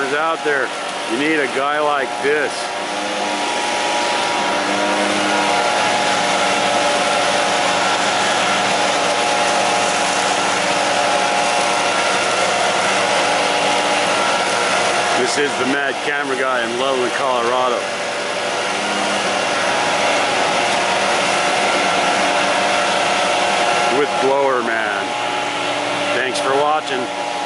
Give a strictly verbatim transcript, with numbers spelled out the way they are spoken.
photographers out there, you need a guy like this. This is the Mad Camera Guy in Loveland, Colorado. With Blower Man. Thanks for watching.